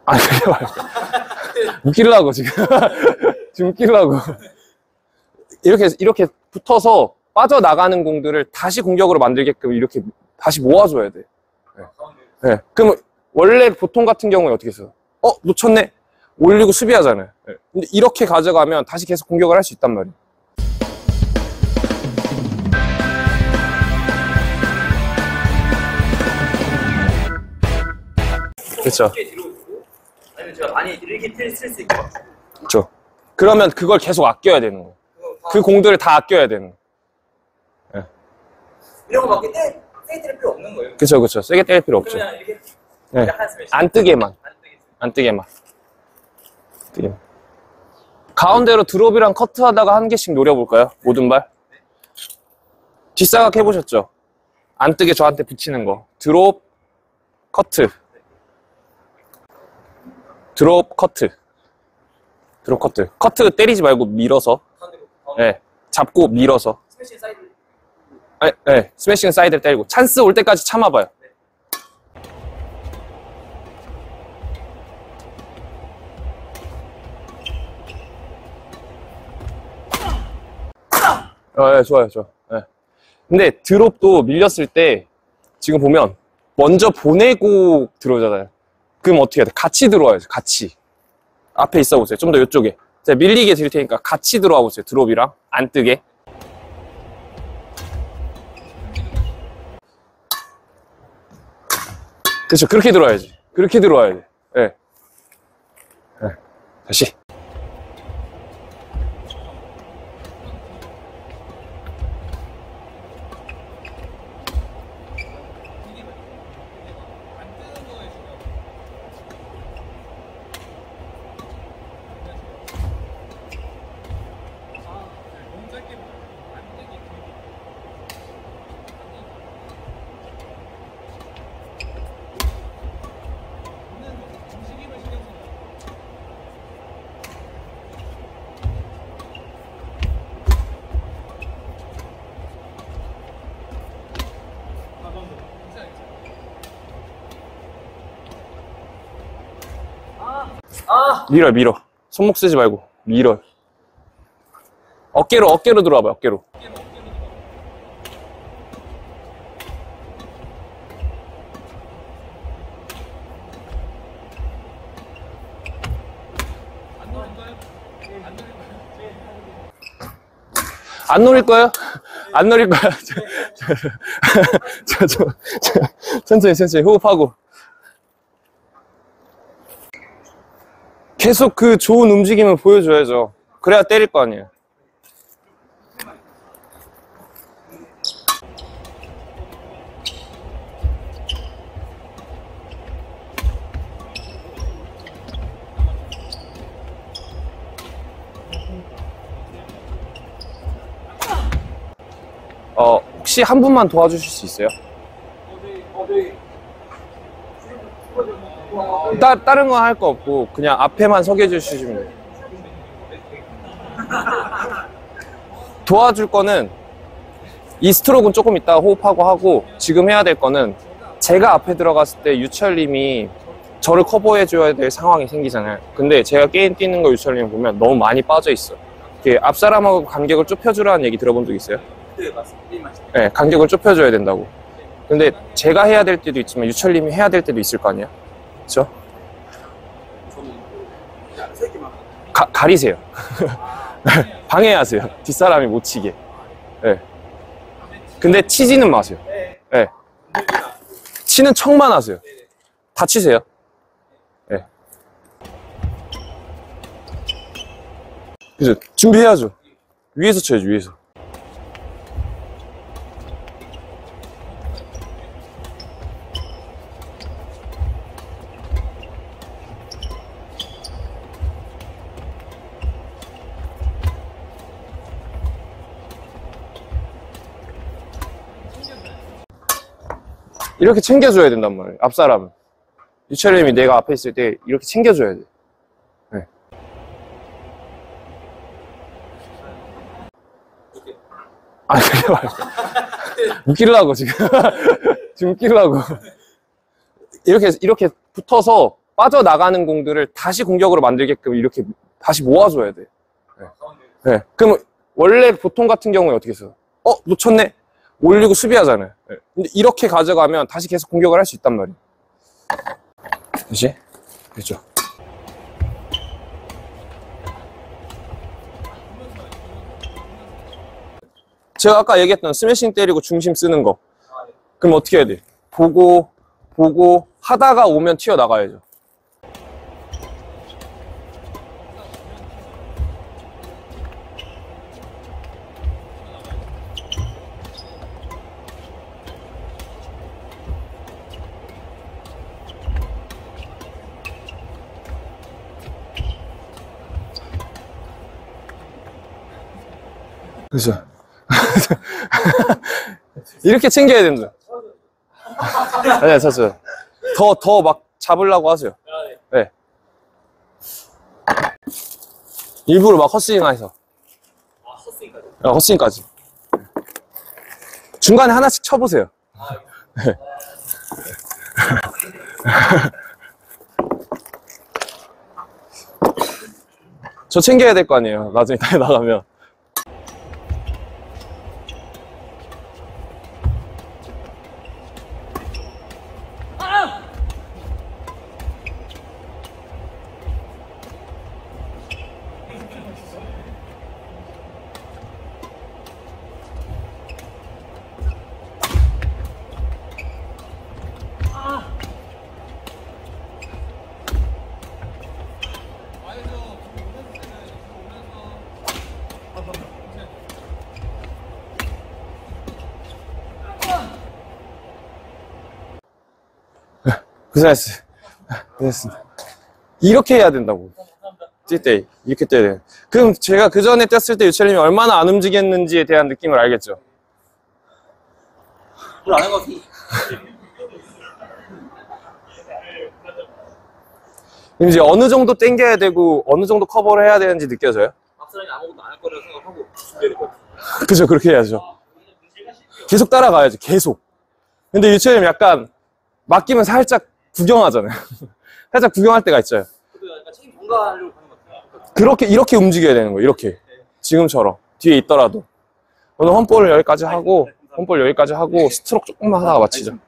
아니, 그게 말고. 웃기려고, 지금. 지금 웃기려고. 이렇게 붙어서 빠져나가는 공들을 다시 공격으로 만들게끔 이렇게 다시 모아줘야 돼. 네. 네. 그럼 원래 보통 같은 경우에 어떻게 했어요? 놓쳤네? 올리고 수비하잖아요. 네. 근데 이렇게 가져가면 다시 계속 공격을 할 수 있단 말이에요. 그렇죠. 아니면 제가 많이 이렇게 쓸 수 있고. 그렇죠. 그러면 그걸 계속 아껴야 되는 거예요. 그 공들을 다 아껴야 되는 거예요. 네. 이런 거 막 세게 때릴 필요 없는 거예요. 그렇죠, 그렇죠. 세게 때릴 필요 없죠. 그냥 이렇게 네. 안 뜨게만. 안 뜨게만. 가운데로 드롭이랑 커트 하다가 한 개씩 노려볼까요? 모든 발. 뒷사각 해보셨죠? 안 뜨게 저한테 붙이는 거. 드롭, 커트. 드롭, 커트. 드롭, 커트. 커트 때리지 말고 밀어서. 네. 잡고 밀어서. 스매싱 사이드. 네. 스매싱 사이드를 때리고. 찬스 올 때까지 참아봐요. 네, 좋아요, 좋아. 네. 근데 드롭도 밀렸을 때 지금 보면 먼저 보내고 들어오잖아요. 그럼 어떻게 해야 돼? 같이 들어와야죠. 같이. 앞에 있어 보세요. 좀 더 이쪽에. 제가 밀리게 드릴 테니까 같이 들어와 보세요. 드롭이랑 안 뜨게. 그렇죠. 그렇게 들어와야지. 그렇게 들어와야 돼. 네. 네. 다시. 밀어. 손목 쓰지 말고 밀어. 어깨로 들어와봐요. 어깨로. 안 노릴 거예요? 안 노릴 거야. 천천히 호흡하고. 계속 그 좋은 움직임을 보여줘야죠. 그래야 때릴 거 아니에요. 혹시 한 분만 도와주실 수 있어요? 다른 거 할 거 없고 그냥 앞에만 서게 해주시면 돼요. 도와줄 거는 이 스트로크는 조금 이따 호흡하고 하고, 지금 해야 될 거는 제가 앞에 들어갔을 때 유철님이 저를 커버해 줘야 될 상황이 생기잖아요. 근데 제가 게임 뛰는 거 유철님 보면 너무 많이 빠져 있어. 앞 사람하고 간격을 좁혀주라는 얘기 들어본 적 있어요? 네, 맞습니다. 네, 간격을 좁혀줘야 된다고. 근데 제가 해야 될 때도 있지만 유철님이 해야 될 때도 있을 거 아니야? 그렇죠? 가리세요. 방해하세요. 뒷사람이 못 치게. 네. 근데 치지는 마세요. 네. 치는 척만 하세요. 다 치세요. 네. 그죠? 준비해야죠. 위에서 쳐야죠, 위에서. 이렇게 챙겨줘야 된단 말이에요. 앞사람은. 유철님이 내가 앞에 있을 때 이렇게 챙겨줘야 돼. 네. 아니, 그게 말고. 웃기려고, 지금. 지금 웃기려고. 이렇게 붙어서 빠져나가는 공들을 다시 공격으로 만들게끔 이렇게 다시 모아줘야 돼. 네. 네. 그럼 원래 보통 같은 경우에 어떻게 했어? 놓쳤네? 올리고 수비하잖아요. 네. 근데 이렇게 가져가면 다시 계속 공격을 할 수 있단 말이에요. 그치? 그렇죠. 제가 아까 얘기했던 스매싱 때리고 중심 쓰는 거. 그럼 어떻게 해야 돼? 보고 하다가 오면 튀어나가야죠. 그렇죠. 이렇게 챙겨야 됩니다. 아니야, 쳤어요. 더 막 잡으려고 하세요. 네. 일부러 막 헛스윙 해서. 헛스윙까지? 헛스윙까지. 중간에 하나씩 쳐보세요. 네. 저 챙겨야 될 거 아니에요. 나중에 다시 나가면. 고생했습니다. 이렇게 해야 된다고. 뛸 때 이렇게 뛰어야 돼. 그럼 제가 그 전에 뛰었을 때 유철님이 얼마나 안 움직였는지에 대한 느낌을 알겠죠? 뭘 아는 것 같아. 이제 어느 정도 당겨야 되고 어느 정도 커버를 해야 되는지 느껴져요? 앞사람이 아무것도 안 할 거라고 생각하고 준비해야 될 것 같아. 그죠, 그렇게 해야죠. 계속 따라가야죠, 계속. 근데 유철님 약간 맡기면 살짝 구경하잖아요. 살짝 구경할 때가 있죠. 그래도 약간 책임 전가하려고 하는 것 같아. 그렇게 이렇게 움직여야 되는 거예요. 이렇게 지금처럼 뒤에 있더라도 오늘 홈볼을 여기까지 하고 스트로크 조금만 하다가 마치죠.